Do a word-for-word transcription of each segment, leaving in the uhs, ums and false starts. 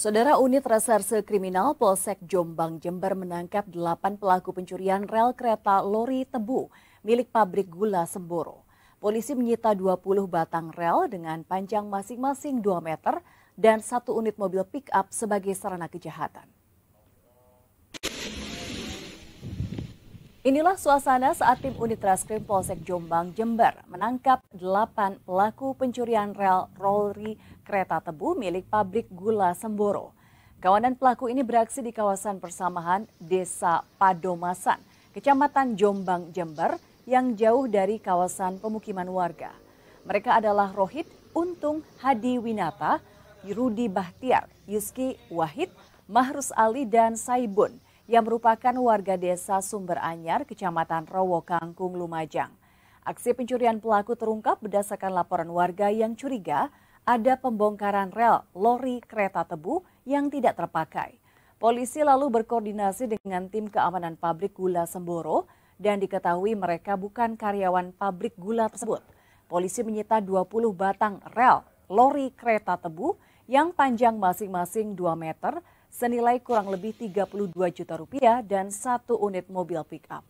Saudara Unit Reserse Kriminal Polsek Jombang, Jember menangkap delapan pelaku pencurian rel kereta lori tebu milik pabrik gula Semboro. Polisi menyita dua puluh batang rel dengan panjang masing-masing dua meter dan satu unit mobil pick-up sebagai sarana kejahatan. Inilah suasana saat tim unit reskrim Polsek Jombang, Jember menangkap delapan pelaku pencurian rel lori kereta tebu milik pabrik gula Semboro. Kawanan pelaku ini beraksi di kawasan persamahan Desa Padomasan, Kecamatan Jombang, Jember, yang jauh dari kawasan pemukiman warga. Mereka adalah Rohit, Untung, Hadi Winata, Rudi Bahtiar, Yuski Wahid, Mahrus Ali, dan Saibun, yang merupakan warga desa Sumber Anyar, Kecamatan Rowo Kangkung, Lumajang. Aksi pencurian pelaku terungkap berdasarkan laporan warga yang curiga ada pembongkaran rel lori kereta tebu yang tidak terpakai. Polisi lalu berkoordinasi dengan tim keamanan pabrik gula Semboro dan diketahui mereka bukan karyawan pabrik gula tersebut. Polisi menyita dua puluh batang rel lori kereta tebu yang panjang masing-masing dua meter, senilai kurang lebih tiga puluh dua juta rupiah dan satu unit mobil pick-up.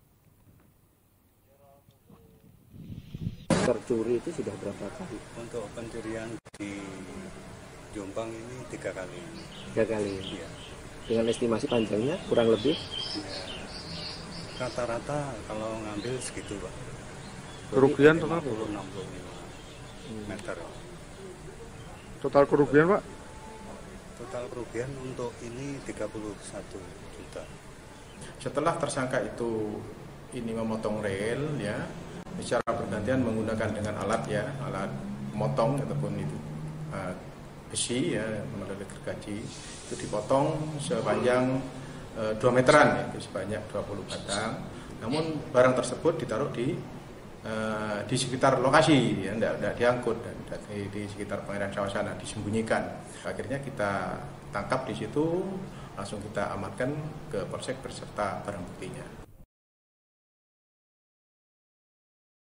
Tercuri itu sudah berapa kali? Untuk pencurian di Jombang ini tiga kali. Tiga kali? Iya. Dengan estimasi panjangnya kurang lebih? Rata-rata kalau ngambil segitu, Pak. Kerugian total lima puluh sampai enam puluh lima meter. Total kerugian, Pak? Total kerugian untuk ini tiga puluh satu juta. Setelah tersangka itu ini memotong rel, ya, secara bergantian menggunakan dengan alat ya, alat memotong ataupun itu uh, besi ya, melalui gergaji itu dipotong sepanjang uh, dua meteran, itu sebanyak dua puluh batang. Namun barang tersebut ditaruh di uh, di sekitar lokasi, ya, tidak, tidak diangkut dan di, di sekitar pengairan sawah sana disembunyikan. Akhirnya kita tangkap di situ, langsung kita amankan ke polsek berserta barang buktinya.